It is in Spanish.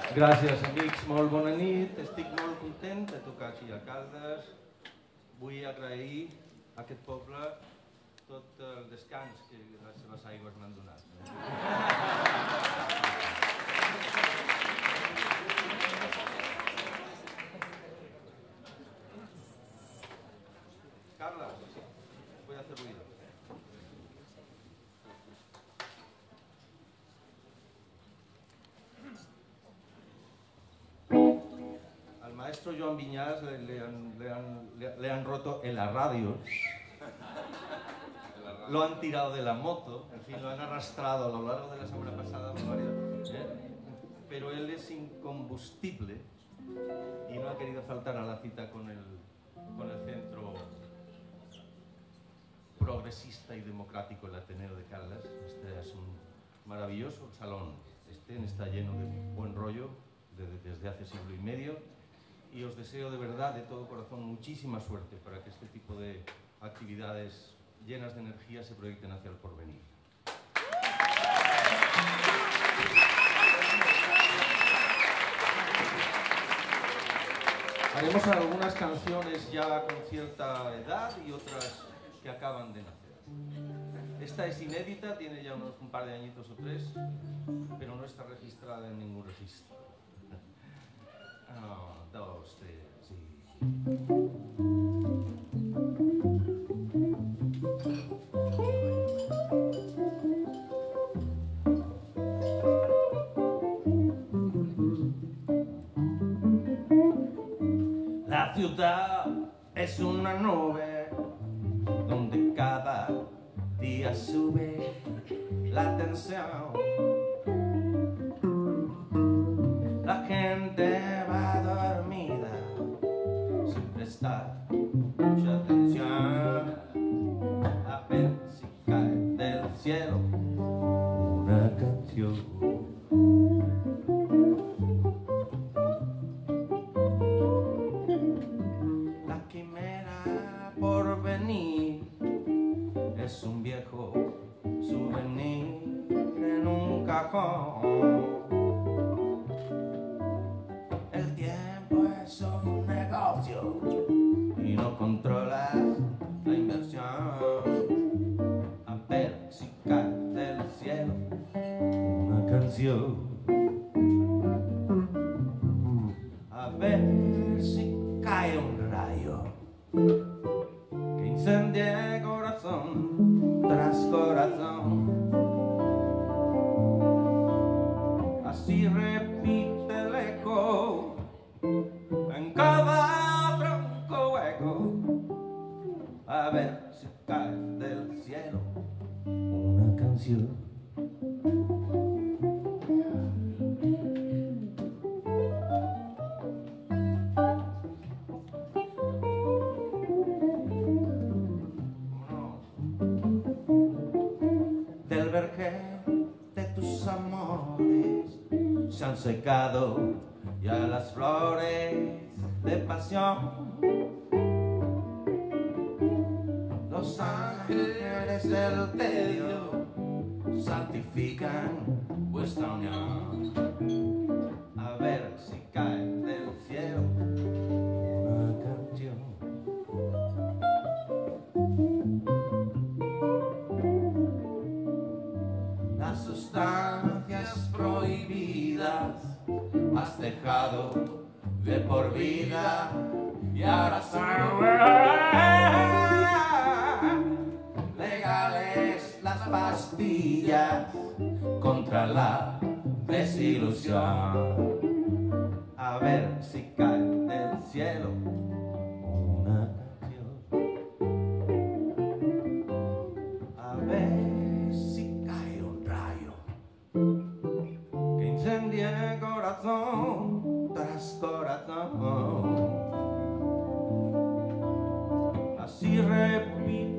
Gràcies, amics, molt bona nit. Estic molt content de tocar aquí a Caldes. Vull agrair a aquest poble tot el descans que les seves aigües m'han donat. Carles, voy a hacer ruido. Al maestro Joan Viñas le han roto en la radio. Lo han tirado de la moto, en fin, lo han arrastrado a lo largo de la semana pasada, pero él es incombustible y no ha querido faltar a la cita con el centro progresista y democrático, el Ateneo de Caldas. Este es un maravilloso salón, está lleno de buen rollo desde hace siglo y medio, y os deseo de verdad, de todo corazón, muchísima suerte para que este tipo de actividades llenas de energía se proyecten hacia el porvenir. Haremos algunas canciones ya con cierta edad y otras que acaban de nacer. Esta es inédita, tiene ya un par de añitos o tres, pero no está registrada en ningún registro. Dos, tres, sí. La ciudad es una nube donde cada día sube la tensión. La gente va dormida sin prestar mucha atención. A ver si cae del cielo una canción. La quimera por venir es un viejo souvenir en un cajón. El tiempo es un negocio y no controlas la inversión. A ver si cae del cielo una canción. A ver si cae un rayo que incendie corazón tras corazón. Así repite el eco en cada tronco hueco. A ver si cae del cielo una canción. Del vergel de tus amores se han secado ya las flores de pasión. Los ángeles del tedio santifican vuestra unión. A ver si cae del cielo una canción. Las sustancias prohibidas has dejado de por vida y ahora son legales las pastillas contra la desilusión. A ver si cae del cielo una canción. A ver si cae un rayo que incendie corazón tras corazón. Así repite